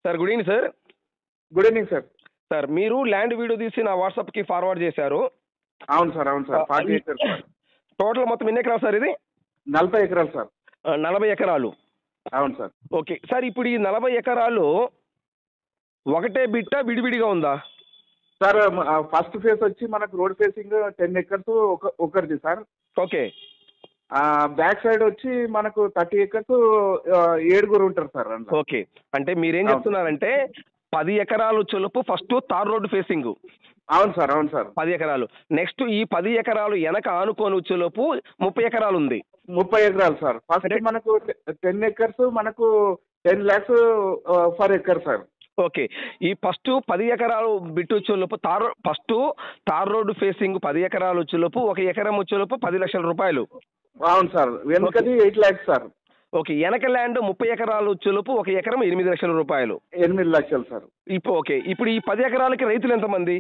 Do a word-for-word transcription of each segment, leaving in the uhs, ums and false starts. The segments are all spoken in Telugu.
Sir good evening sir. Good evening sir. Sir మీరు ల్యాండ్ వీడియో తీసి నా వాట్సాప్కి ఫార్వర్డ్ చేశారు. అవును సార్, అవును sir. Forty acres sir. Total మొత్తం ఎన్ని ఎకరాలు సార్ ఇది? నలభై ఎకరాలు సార్. ఆ, నలభై ఎకరాలు. అవును సార్. ఓకే సార్, ఇప్పుడు ఈ నలభై ఎకరాలు ఒకటే బిట్టా విడివిడిగా ఉందా? సార్ ఫస్ట్ ఫేజ్ వచ్చి మనకు రోడ్ ఫేసింగ్ టెన్ ఎకర్స్ ఒక ఒకరిది సార్. ఓకే. బ్యాక్ సైడ్ వచ్చి మనకు థర్టీ ఎకర్స్ ఏడుగురు ఉంటారు సార్ అందులో. ఓకే, అంటే మీరేం చెప్తున్నారంటే పది ఎకరాలు చొలుపు ఫస్ట్ తార్ రోడ్డు ఫేసింగ్. అవును సార్, అవును సార్. పది ఎకరాలు. నెక్స్ట్ ఈ పది ఎకరాలు వెనక ఆనుకొని వచ్చేలోపు ముప్పై ఎకరాలు ఉంది. ముప్పై ఎకరాలు సార్. ఫస్ట్ మనకు టెన్ ఎకర్స్ మనకు ten lakhs for acre sir. Okay, ఈ ఫస్ట్ పది ఎకరాలు బిట్టు వచ్చేలోపు tar first tar road facing పది ఎకరాలు వచ్చేలోపు ఒక ఎకరం వచ్చేలోపు పది లక్షల రూపాయలు. అవును సార్. వెనుకది ఎయిట్ ల్యాక్స్ సార్. ఓకే, వెనక ల్యాండ్ ముప్పై ఎకరాలు వచ్చేలోపు ఒక ఎకరం ఎనిమిది లక్షల రూపాయలు. ఎనిమిది లక్షలు సార్. ఇప్పుడు ఓకే, ఇప్పుడు ఈ పది ఎకరాలకి రైతులు ఎంతమంది?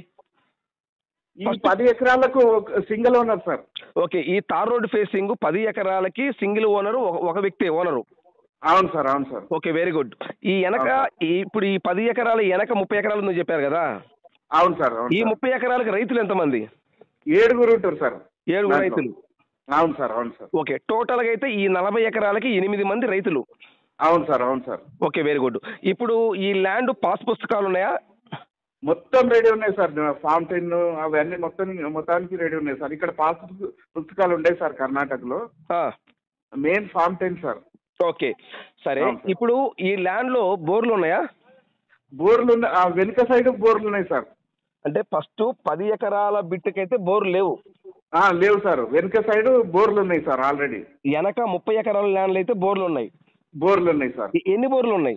ఈ పది ఎకరాలకు సింగిల్ ఓనర్ సార్. ఓకే, ఈ తార్ రోడ్ ఫేసింగ్ పది ఎకరాలకి సింగిల్ ఓనరు ఒక వ్యక్తి ఓనరు. అవును సార్, అవును సార్. Okay, very good. ఈ వెనక ఇప్పుడు ఈ పది ఎకరాల వెనక ముప్పై ఎకరాలు ఉందని చెప్పారు కదా? అవును సార్, అవును. ఈ ముప్పై ఎకరాలకి రైతులు ఎంతమంది? ఏడుగురు ఉంటారు సార్. ఏడుగురు రైతులు. అవును సార్, అవును సార్. ఓకే, టోటల్గా అయితే ఈ నలభై ఎకరాలకి ఎనిమిది మంది రైతులు. అవును సార్, అవును సార్. Okay, very good. ఇప్పుడు ఈ ల్యాండ్ పాస్ పుస్తకాలు ఉన్నాయా? మొత్తం రెడీ ఉన్నాయి సార్. ఫౌంటైన్ అవన్నీ మొత్తం మొత్తానికి రెడీ ఉన్నాయి సార్. ఇక్కడ పాస్ పుస్తకాలు ఉన్నాయి సార్ కర్ణాటకలో. Main fountain sir. ఓకే సరే, ఇప్పుడు ఈ ల్యాండ్లో బోర్లు ఉన్నాయా? బోర్లు ఉన్నాయి. వెనుక సైడ్ బోర్లు ఉన్నాయి సార్. అంటే ఫస్ట్ పది ఎకరాల బిట్టుకైతే బోర్లు లేవు. లేవు సార్. వెనుక సైడ్ బోర్లు ఉన్నాయి సార్ ఆల్రెడీ. వెనక ముప్పై ఎకరాల ల్యాండ్లు అయితే బోర్లు ఉన్నాయి. బోర్లు ఉన్నాయి సార్. ఎన్ని బోర్లు ఉన్నాయి?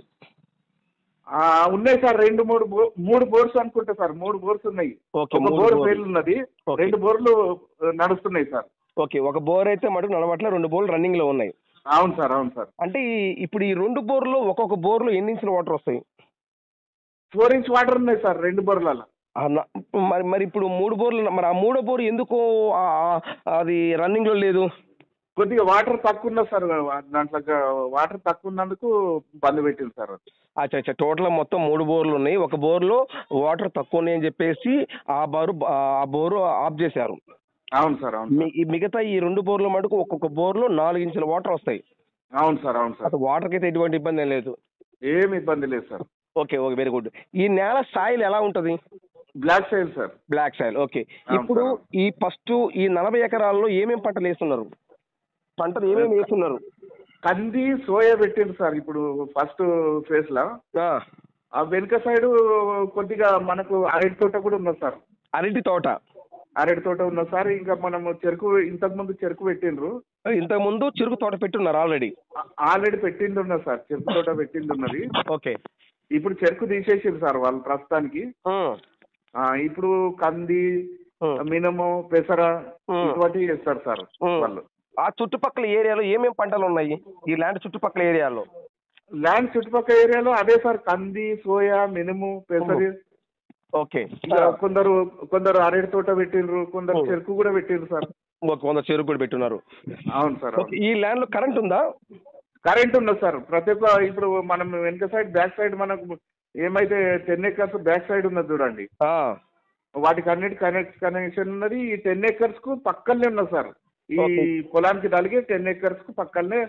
ఉన్నాయి సార్. రెండు మూడు మూడు బోర్స్ అనుకుంటా సార్. మూడు బోర్స్ ఉన్నాయి. ఒక బోర్ ఫెయిల్ ఉన్నది. రెండు బోర్లు నడుస్తున్నాయి సార్. ఓకే, ఒక బోర్ అయితే మటుకు నడవట్లే, రెండు బోర్లు రన్నింగ్ లో ఉన్నాయి. అవును సార్, అవును సార్. అంటే ఇప్పుడు ఈ రెండు బోర్లు ఒక్కొక్క బోర్లు ఎన్ని ఇంచుల వాటర్ వస్తాయి? ఫోర్ ఇంచ్ వాటర్ ఉన్నాయి సార్ రెండు బోర్లలో. మరి మరి ఇప్పుడు మూడు బోర్లు, మరి ఆ మూడో బోర్ ఎందుకు అది రన్నింగ్ లో లేదు? కొద్దిగా వాటర్ తక్కువ ఉన్నది సార్. దాంట్లో వాటర్ తక్కువ ఉన్నందుకు బంద్ పెట్టింది సార్. అచ్చా అచ్చా, టోటల్ మొత్తం మూడు బోర్లు ఉన్నాయి. ఒక బోర్లో వాటర్ తక్కువ ఉన్నాయని చెప్పేసి ఆ బోరు ఆ బోరు ఆఫ్ చేశారు. అవును సార్, అవును. మిగతా ఈ రెండు బోర్ల మటుకు ఒక్కొక్క బోర్లో నాలుగు ఇంచుల వాటర్ వస్తాయి. అవును సార్, అవును సార్. వాటర్కి అయితే ఎటువంటి ఇబ్బంది ఏం లేదు. ఏమి ఇబ్బంది లేదు sir. Okay okay, very good. ఈ నేల సాయిల్ ఎలా ఉంటుంది? Black soil sir. Black soil. Okay, ఇప్పుడు ఈ ఫస్ట్ ఈ నలభై ఎకరాల్లో ఏమేమి పంటలు వేస్తున్నారు? పంటలు ఏమేమి వేస్తున్నారు? కంది, సోయా పెట్టింది సార్ ఇప్పుడు ఫస్ట్ ఫేజ్ లో. ఆ వెనుక సైడ్ కొద్దిగా మనకు అరటి తోట కూడా ఉన్నది సార్. అరటి తోట అరటి తోట ఉన్నది సార్. ఇంకా మనం చెరుకు ఇంతకు ముందు చెరుకు పెట్టిండ్రు. ఇంతకు ముందు చెరుకు తోట పెట్టున్నారు ఆల్రెడీ. ఆల్రెడీ పెట్టింది ఉన్నది సార్. చెరుకు తోట పెట్టింది ఉన్నది. ఓకే, ఇప్పుడు చెరుకు తీసేసింది సార్ వాళ్ళు ప్రస్తుతానికి. ఇప్పుడు కంది, మినుము, పెసర ఇటువంటివి చేస్తారు సార్ వాళ్ళు. ఆ చుట్టుపక్కల ఏరియాలో ఏమేమి పంటలు ఉన్నాయి ఈ ల్యాండ్ చుట్టుపక్కల ఏరియాలో? ల్యాండ్ చుట్టుపక్కల ఏరియాలో అదే సార్, కంది, సోయా, మినుము, పెసరి. ఓకే, కొందరు కొందరు అరటి తోట పెట్టిండ్రు, కొందరు చెరుకు కూడా పెట్టిండ్రు సార్. కొందరు చెరుకు కూడా పెట్టున్నారు. అవును సార్. ఈ ల్యాండ్ లో కరెంట్ ఉందా? కరెంట్ ఉన్నది సార్. ప్రతి ఒక్క ఇప్పుడు మనం వెనక సైడ్ బ్యాక్ సైడ్ మనకు ఏమైతే టెన్ ఎకర్స్ బ్యాక్ సైడ్ ఉన్నది చూడండి, వాటికి అన్నిటి కనెక్ట్ కనెక్షన్ ఉన్నది. ఈ టెన్ ఎకర్స్ కు పక్కనే ఉన్నది సార్. ఈ పొలానికి తలిగి టెన్ ఎకర్స్ కు పక్కనే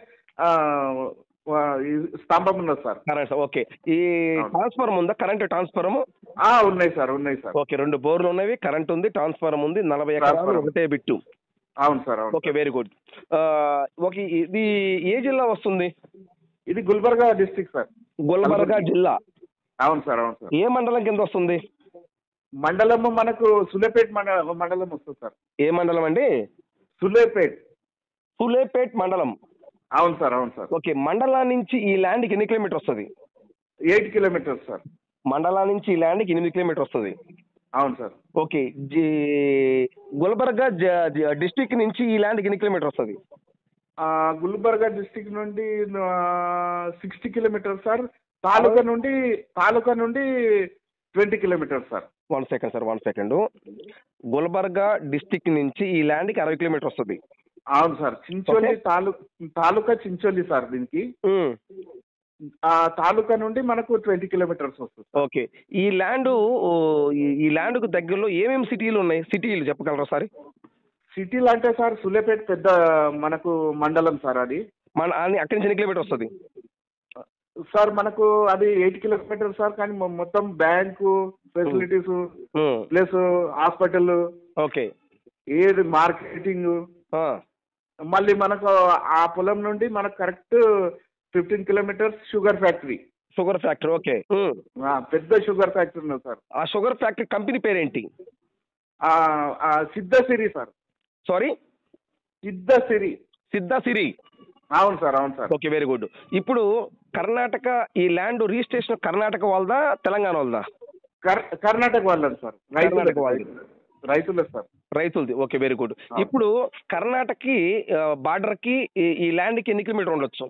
స్తంభం ఉన్నది సార్. ఓకే, ఈ ట్రాన్స్ఫార్మర్ ఉందా? కరెంట్ ట్రాన్స్ఫార్మర్ ఉన్నాయి సార్. ఉన్నాయి సార్. ఓకే, రెండు బోర్లు ఉన్నవి, కరెంట్ ఉంది, ట్రాన్స్ఫార్మర్ ఉంది, నలభై ఎకరాలు ఒకటే బిట్టు. అవును సార్, అవును. Okay, very good. ఓకే, ఇది ఏ జిల్లా వస్తుంది? ఇది గుల్బర్గా డిస్ట్రిక్ట్ సార్. గుల్బర్గా జిల్లా. అవును సార్, అవును సార్. ఏ మండలం కింద వస్తుంది? మండలము మనకు సులేపేట్ మండలం వస్తుంది సార్. ఏ మండలం అండి? సులేపేట్. సులేపేట్ మండలం. అవును సార్, అవును సార్. ఓకే, మండలం నుంచి ఈ ల్యాండ్కి ఎన్ని కిలోమీటర్ వస్తుంది? Eight kilometers sir. మండలం నుంచి ఈ ల్యాండ్కి ఎనిమిది కిలోమీటర్ వస్తుంది. అవును సార్. ఓకే, గుల్బర్గా డిస్టిక్ నుంచి ఈ ల్యాండ్కి ఎన్ని కిలోమీటర్ వస్తుంది? గుల్బర్గా డిస్టిక్ నుండి సిక్స్టీ కిలోమీటర్స్ సార్. తాలూకా నుండి తాలూకా నుండి twenty kilometers sir. One second sir, one second. Gulbarga district నుంచి ఈ ల్యాండ్కి అరవై కిలోమీటర్ వస్తుంది. అవును సార్. చించోలి తాలూ తాలూకా చించోలి సార్ దీనికి. ఆ తాలూకా నుండి మనకు ట్వంటీ కిలోమీటర్స్ వస్తుంది సార్. ఓకే. ఈ ల్యాండు ఈ ఈ ల్యాండ్‌కు దగ్గరలో ఏమేమి సిటీలు ఉన్నాయి? సిటీలు చెప్పగలరా ఒకసారి? సిటీలు అంటే సార్ సూర్యాపేట పెద్ద మనకు మండలం సార్ అది. మన అని అక్కడి నుంచి ఎన్ని కిలోమీటర్ వస్తది? సార్ మనకు అది ఎయిట్ కిలోమీటర్స్ సార్. కానీ మొ- మొత్తం bank facilities hmm. Plus hospital, okay. ఏది మార్కెటింగ్, ఆ! మళ్ళీ మనకు ఆ పొలం నుండి మనకు correct fifteen kilometers sugar factory. Sugar factory. Okay. Hmm. ఆ, పెద్ద షుగర్ ఫ్యాక్టరీ ఉన్నది సార్. ఆ షుగర్ ఫ్యాక్టరీ కంపెనీ పేరేంటి? ఆ, ఆ, సిద్ధసిరి సార్. సారీ? సిద్ధసిరి. సిద్ధా సిరి. అవును సార్, అవును సార్. ఓకే. Very good. ఇప్పుడు కర్ణాటక ఈ ల్యాండ్ రిజిస్ట్రేషన్ కర్ణాటక వాళ్ళదా తెలంగాణ వాళ్ళదా? కర్ కర్ణాటక వాళ్ళది సార్. రైతులది, కర్ణాటక వాళ్ళది. రైతులది సార్. రైతులది. ఓకే. Very good. అవును. ఇప్పుడు కర్ణాటకకి బార్డర్కి ఈ ల్యాండ్కి ఎన్ని కిలోమీటర్ ఉండొచ్చు?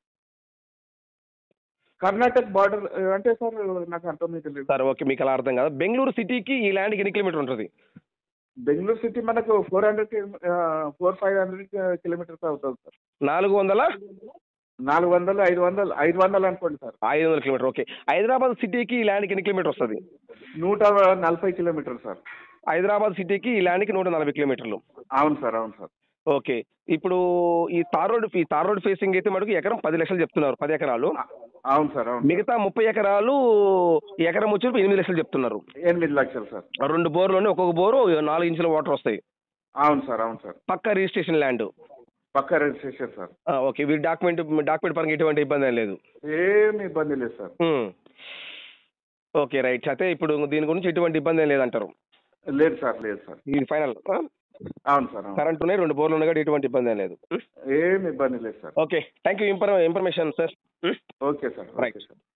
కర్ణాటక బార్డర్ అంటే సార్ నాకు అర్థం తెలియదు. సార్ ఓకే, మీకు అలా అర్థం కాదు. బెంగళూరు సిటీకి ఈ ల్యాండ్కి ఎన్ని కిలోమీటర్ ఉంటుంది? బెంగళూరు సిటీ మనకు four hundred four five hundred kilometers అవుతుంది సార్. నాలుగు వందల నాలుగు వందలు ఐదు వందలు ఐదు వందలు అనుకోండి సార్. ఐదు వందల కిలోమీటర్. ఓకే. హైదరాబాద్ సిటీకి ఈ ల్యాండ్కి ఎన్ని కిలోమీటర్ వస్తుంది? నూట నలభై కిలోమీటర్లు సార్. హైదరాబాద్ సిటీకి ఈ ల్యాండ్కి నూట నలభై కిలోమీటర్లు. అవును సార్, అవును సార్. ఓకే. ఇప్పుడు ఈ తార్ రోడ్ ఈ తార్ రోడ్ ఫేసింగ్ అయితే మటుకు ఎకరం పది లక్షలు చెప్తున్నారు, పది ఎకరాలు. అ- అవును సార్, అవును. మిగతా ముప్పై ఎకరాలు ఎకరం వచ్చి ఎనిమిది లక్షలు చెప్తున్నారు. ఎనిమిది లక్షలు సార్. రెండు బోర్లోనే ఒక్కొక్క బోరు నాలుగు ఇంచుల వాటర్ వస్తాయి. అవును సార్, అవును సార్. పక్క రిజిస్ట్రేషన్ ల్యాండ్. పక్కా రిజిస్ట్రేషన్ సార్. ఓకే. వీరి డాక్యుమెంట్ డాక్యుమెంట్ పరంగా ఎటువంటి ఇబ్బంది ఏం లేదు. ఏమి ఇబ్బంది లేదు సార్. హ్మ్. ఓకే. రైట్. అయితే ఇప్పుడు దీని గురించి ఎటువంటి ఇబ్బంది ఏం లేదంటారు. లేదు సార్, లేదు సార్. ఇది ఫైనల్. అవును సార్, అవును. కరెంట్ ఉన్నాయి, రెండు బోర్లు ఉన్నాయి కాబట్టి ఎటువంటి ఇబ్బంది ఏం లేదు. ఏమి ఇబ్బంది లేదు sir. Okay. Thank you information sir. Okay sir, right. Okay sir.